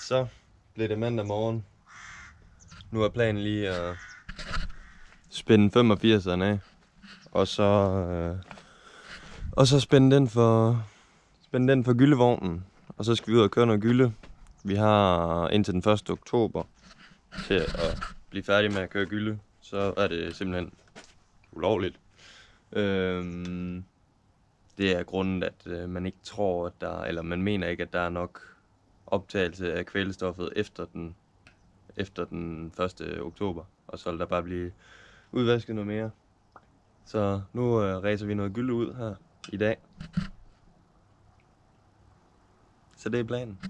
Så blev det mandag morgen. Nu er planen lige at spænde 85'eren af. Og så spænde den for gyldevognen. Og så skal vi ud og køre noget gylde. Vi har indtil den 1. oktober til at blive færdige med at køre gylde. Så er det simpelthen ulovligt. Det er grunden, at man ikke tror, at eller man mener ikke, at der er nok optagelse af kvælstoffet efter den 1. oktober. Og så vil der bare blive udvasket noget mere. Så nu ræser vi noget gylde ud her i dag. Så det er planen.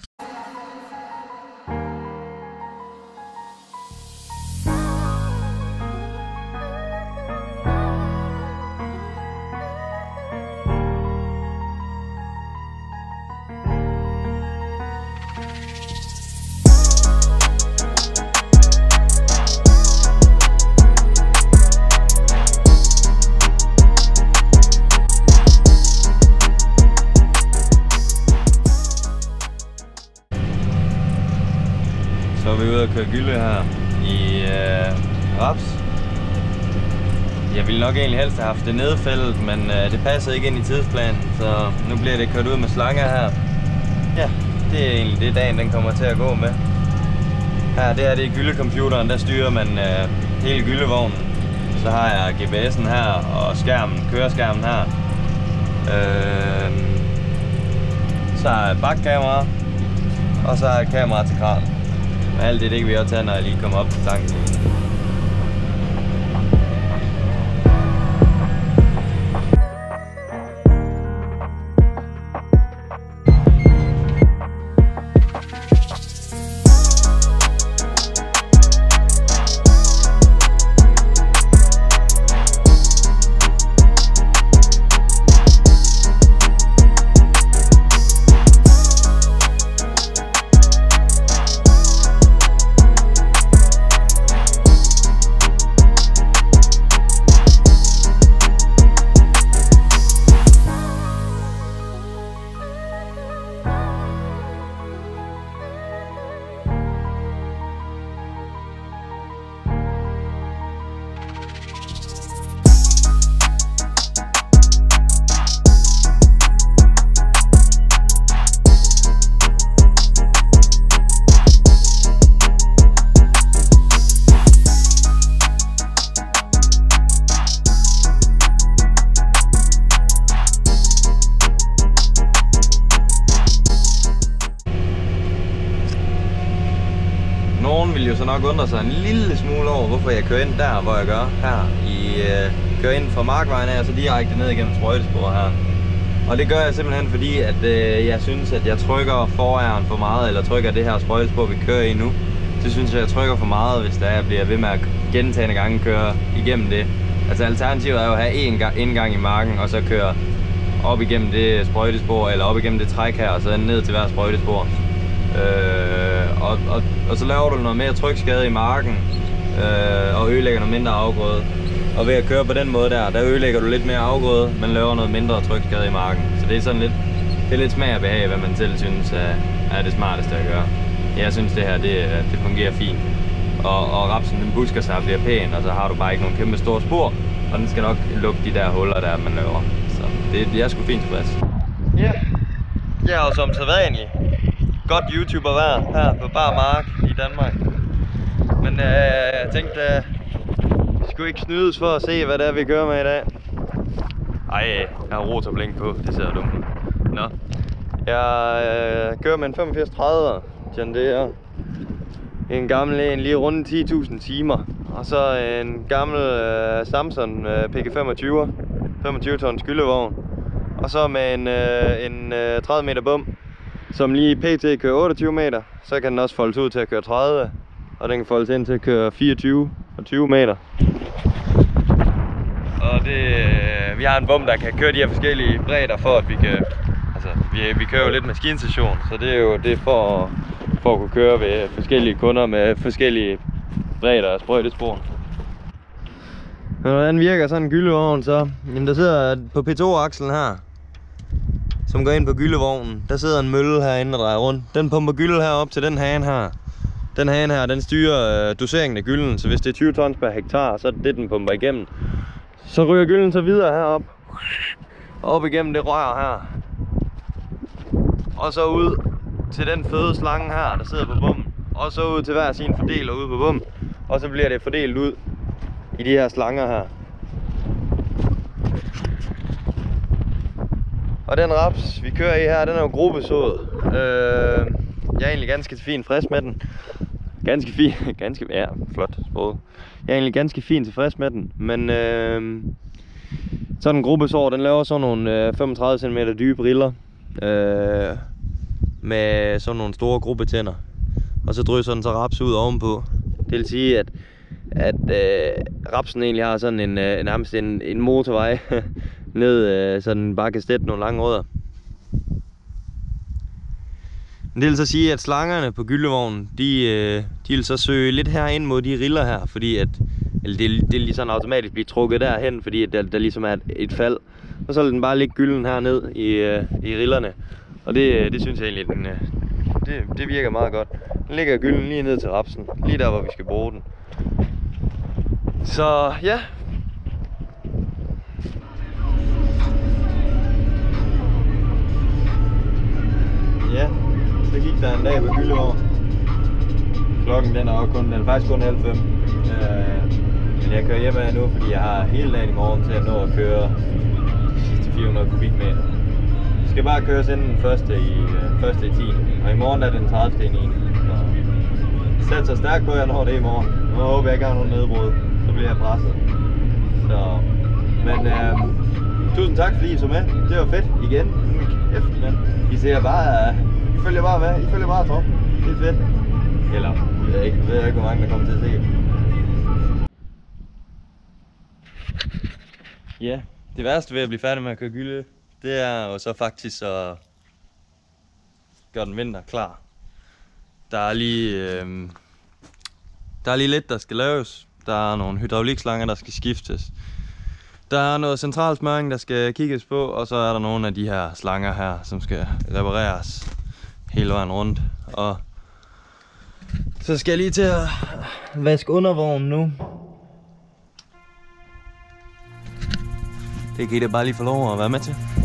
Så er vi ude og køre gylde her i Raps. Jeg ville nok egentlig helst have haft det nedfældet, men det passede ikke ind i tidsplanen, så nu bliver det kørt ud med slanger her. Ja, det er egentlig det dagen den kommer til at gå med. Her, det er gyldecomputeren, der styrer man hele gyldevognen. Så har jeg GPS'en her og køreskærmen her. Så har jeg bakkamera, og så har jeg kamera til kranen. Men alt det kan vi også tage, når jeg lige kommer op til tanken. Nogen vil jo så nok undre sig en lille smule over, hvorfor jeg kører ind der, hvor jeg gør her. Kører ind fra Markvejen af og så direkte ned igennem sprøjtesporet her. Og det gør jeg simpelthen fordi, at jeg synes, at jeg trykker foran for meget, eller trykker det her sprøjtespor, vi kører i nu. Det synes jeg trykker for meget, hvis jeg bliver ved med at gentagende gange køre igennem det. Altså alternativet er jo at have en indgang i marken, og så køre op igennem det sprøjtespor, eller op igennem det træk her, og så ned til hver sprøjtespor. Og så laver du noget mere trykskade i marken og ødelægger noget mindre afgrøde. Og ved at køre på den måde der ødelægger du lidt mere afgrøde, men laver noget mindre trykskade i marken. Så det er sådan lidt smag og behag, hvad man selv synes er det smarteste at gøre. Jeg synes det her det fungerer fint. Og rapsen den busker sig og bliver pæn, og så har du bare ikke nogen kæmpe store spor, og den skal nok lukke de der huller der man laver. Så det er sgu fint tilfreds. Ja, jeg er jo som sædvanlig godt YouTuber her på bar mark i Danmark. Men jeg tænkte, jeg skulle ikke snydes for at se, hvad det er, vi gør med i dag. Ej, jeg har rotorblink på, det ser dumt ud. Nå. Jeg kører med en 8530 John Deere. En gammel en, lige rundt 10.000 timer. Og så en gammel Samsung PG25, 25 tons gyldevogn. Og så med en 30 meter bum, som lige pt. Kører 28 meter. Så kan den også foldes ud til at køre 30. Og den kan foldes ind til at køre 24 og 20 meter. Og vi har en bum, der kan køre de her forskellige bredder for at vi kan... Altså, vi kører jo lidt maskinstation, så det er jo det for at kunne køre ved forskellige kunder med forskellige bredder af sprøjtespor. Men hvordan virker sådan en gyldevogn så? Jamen der sidder på P2-akslen her, som går ind på gyllevognen. Der sidder en mølle herinde og drejer rundt. Den pumper gylde herop til den hane her. Den hane her, den styrer doseringen af gylden, så hvis det er 20 tons per hektar, så er det den pumper igennem. Så ryger gylden så videre herop. Op igennem det rør her. Og så ud til den føde slange her, der sidder på bommen. Og så ud til hver sin fordeler ude på bommen. Og så bliver det fordelt ud i de her slanger her. Og den raps vi kører i her, den er jo gruppesået. Jeg er egentlig ganske fint frisk med den. Ja, flot sprog. Jeg er egentlig ganske fint tilfreds med den. Men sådan en gruppesår, den laver sådan nogle 35 cm dybe riller. Med sådan nogle store gruppetænder. Og så drysser den så raps ud ovenpå. Det vil sige, at rapsen egentlig har sådan nærmest en motorvej ned, så den bare kan stætte nogle lange rødder. Det vil så sige, at slangerne på gyllevognen, de vil så søge lidt herind mod de riller her, fordi at det lige sådan automatisk bliver trukket derhen, fordi at der ligesom er et fald. Og så vil den bare ligge gylden her ned i rillerne. Og det synes jeg egentlig, det virker meget godt. Den ligger gylden lige ned til rapsen, lige der hvor vi skal bruge den. Så ja. Ja, så gik der en dag på gyllevogn. Klokken den er faktisk kun 4:30. Men jeg kører hjem af nu, fordi jeg har hele dagen i morgen til at nå at køre de sidste 400 kubikmeter. Vi skal bare køres inden den første i 10. Og i morgen er det den 30. i 9. Så sæt så stærkt på, at jeg når det i morgen. Nu håber jeg ikke har nogen nedbrud. Så bliver jeg presset. Så, men tusind tak fordi I så med. Det var fedt igen. Kæft, mand. I følger bare med. I følger bare trop. Det er fedt. Eller, jeg ved ikke hvor mange der kommer til at se. Ja, det værste ved at blive færdig med at køre gylde, det er jo så faktisk at gøre den vinter klar. Der er lige lidt der skal laves. Der er nogle hydraulikslanger der skal skiftes. Der er noget centralsmøring der skal kigges på, og så er der nogle af de her slanger her, som skal repareres hele vejen rundt. Og så skal jeg lige til at vaske undervognen nu. Det kan I da bare lige få lov at være med til.